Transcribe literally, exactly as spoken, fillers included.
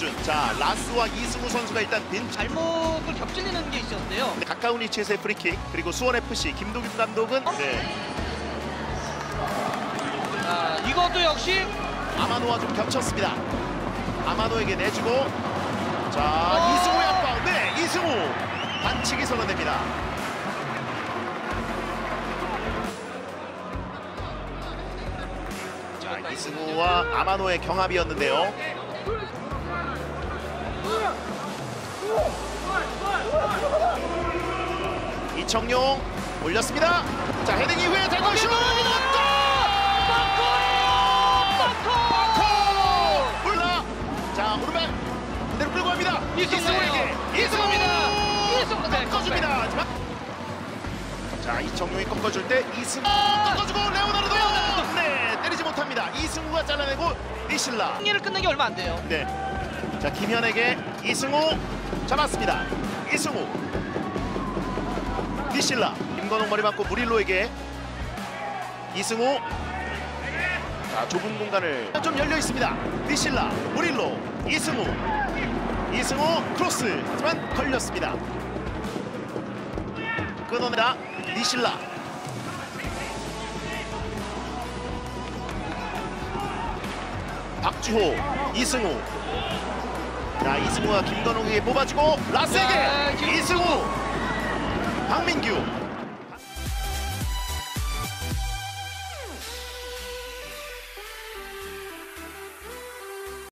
김동준. 자, 라스와 이승우 선수가 일단 빈 발목을 겹질리는 게 있었는데요. 가까운 위치에서의 프리킥. 그리고 수원에프씨 김동준 감독은 네. 자, 이것도 역시 아마노와 좀 겹쳤습니다. 아마노에게 내주고 자, 어! 이승우의 압박. 네, 이승우 반칙이 선언됩니다. 자, 이승우와 아마노의 경합이었는데요. 이청용 올렸습니다. 자, 헤딩 이후에 대고 슛! 올라! 자, 오른발 그대로 끌고 갑니다. 이승우에게 이승우입니다. 이승우 꺾어줍니다. 자, 이청용이 꺾어줄 때 이승우 꺾어주고 레오나르도 네, 때리지 못합니다. 이승우가 잘라내고 니실라 승리를 끝낸 게 얼마 안 돼요. 네. 자, 김현에게 이승우 잡았습니다. 이승우 니실라 김건웅 머리 맞고 무릴로에게 이승우 자, 좁은 공간을 좀 열려 있습니다. 니실라 무릴로 이승우 이승우 크로스 하지만 걸렸습니다. 끊어내다 니실라 박주호 이승우 자, 이승우가 김건웅에게 뽑아주고 라스에게 야, 지금... 이승우 박민규